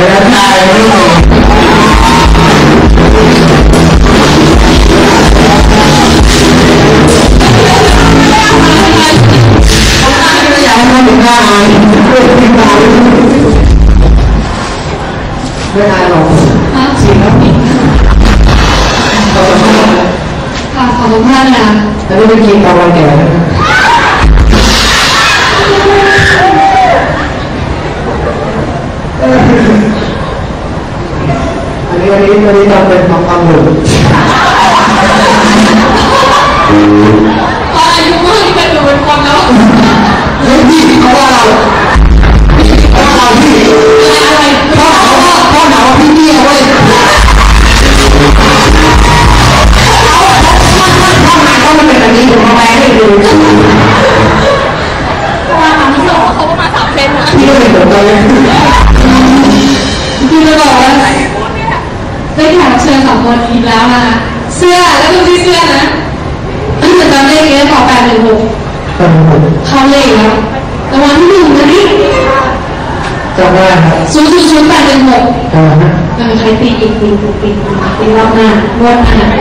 นะตายไม่หมดอยากให้มันถึงได้ไม่ได้หรอกจริงครับขอบคุณมากนะแล้วนี่เป็นกินตะวันแก่อันนี้ต้องเป็นของความหลุดพออายุมากจะดูเป็นความแล้วไม่พี่เขาว่าเราพี่อะไรพ่อหนาวพี่เตี้ยเว้ยมันเป็นแบบนี้ผมมาแปลให้ดูเพราะว่าทำที่สองเขาประมาณ3 เซนนะพี่ก็เป็นแบบนี้พี่จะบอกว่าได้แขกเชิญ2 คนอีกแล้วนะเสื้อแล้วดูที่เสื้อนะนี่จะจำเลขนี้ต่อ816เขาเลขแล้วรางวัลที่1นะนี่จำได้ครับ 00816จะมีใครตีอีกตีรอบหน้ารวดหน้า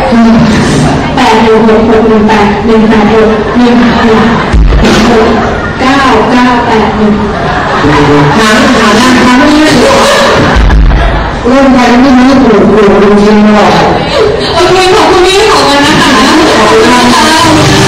816 181 181 981 หาไม่ได้เริ่มไปไม่รู้ถูกจริงหรอกโอเคขอบคุณพี่ของกันนะคะขอบคุณค่ะ